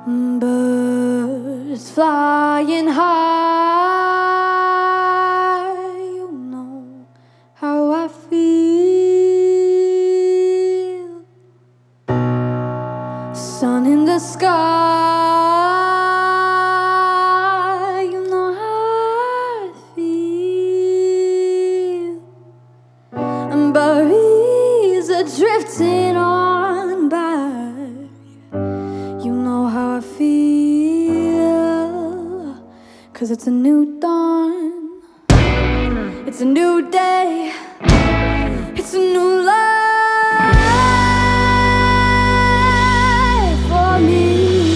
Birds flying high, you know how I feel. Sun in the sky, you know how I feel. And berries are drifting on by, you know how I feel. 'Cause it's a new dawn, it's a new day, it's a new life for me.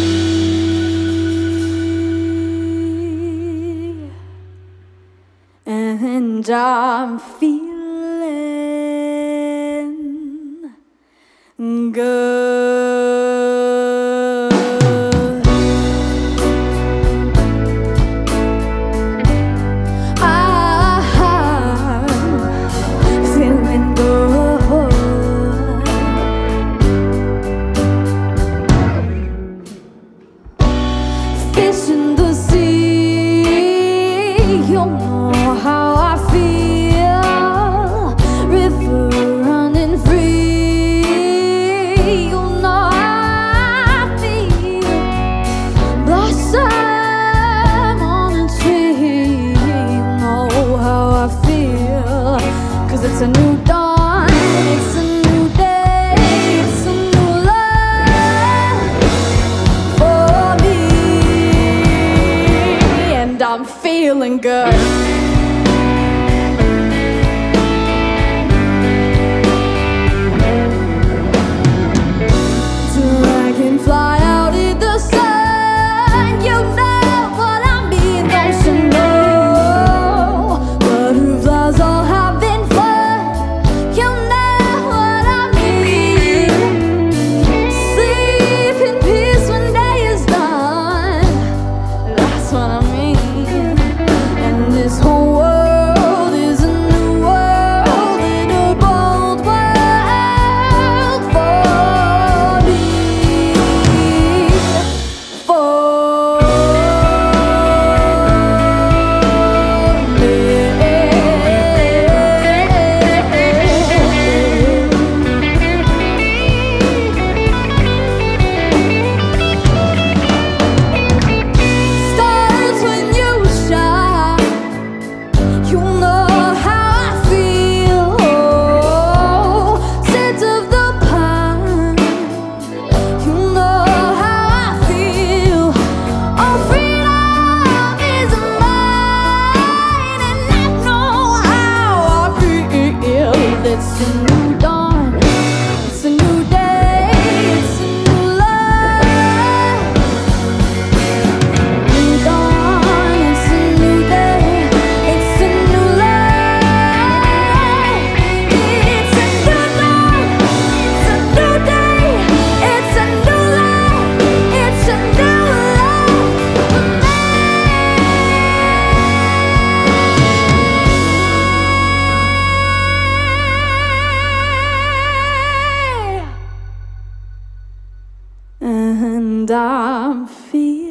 And I'm feeling good. Fish in the sea, you know how I feel. River running free, you know how I feel. Blossom on a tree, you know how I feel. 'Cause it's a new dawn, it's a new day, it's a new life for me. And I'm feeling good. Dragonfly out in the sun, you know what I mean, don't you know? Butterflies all having fun, you know what I mean. Sleep in peace when day is done, that's what I mean. And this whole world is a new world, in a bold world for me, for me. Stars when you shine, you know how I feel. Scent of the pine, you know how I feel. Oh, freedom is mine, and I know how I feel. It's a new dawn, it's a new day, it's a new life. New dawn, it's a new day, it's a new life. It's a new dawn, it's a new day, it's a new life, it's a new life for me. And I'm feeling